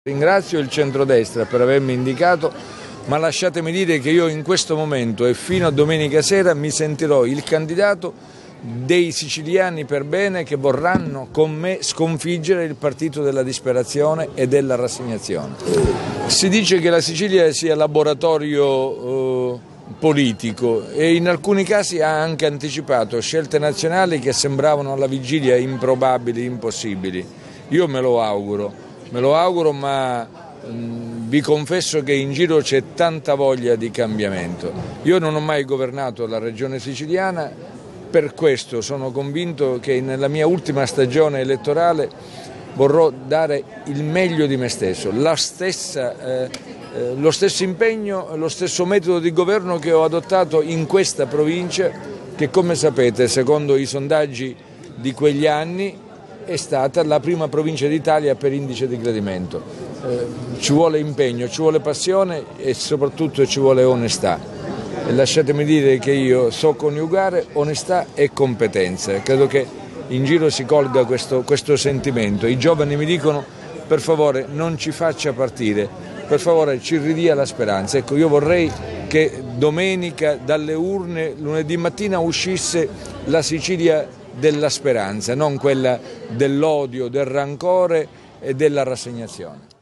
Ringrazio il centrodestra per avermi indicato, ma lasciatemi dire che io in questo momento e fino a domenica sera mi sentirò il candidato dei siciliani per bene che vorranno con me sconfiggere il partito della disperazione e della rassegnazione. Si dice che la Sicilia sia laboratorio politico e in alcuni casi ha anche anticipato scelte nazionali che sembravano alla vigilia improbabili, impossibili. Io me lo auguro, ma vi confesso che in giro c'è tanta voglia di cambiamento. Io non ho mai governato la regione siciliana, per questo sono convinto che nella mia ultima stagione elettorale vorrò dare il meglio di me stesso, lo stesso impegno, lo stesso metodo di governo che ho adottato in questa provincia che, come sapete, secondo i sondaggi di quegli anni è stata la prima provincia d'Italia per indice di gradimento. Ci vuole impegno, ci vuole passione e soprattutto ci vuole onestà. E lasciatemi dire che io so coniugare onestà e competenza. Credo che in giro si colga questo sentimento. I giovani mi dicono: per favore non ci faccia partire, per favore ci ridia la speranza. Ecco, io vorrei che domenica dalle urne, lunedì mattina, uscisse la Sicilia della speranza, non quella dell'odio, del rancore e della rassegnazione.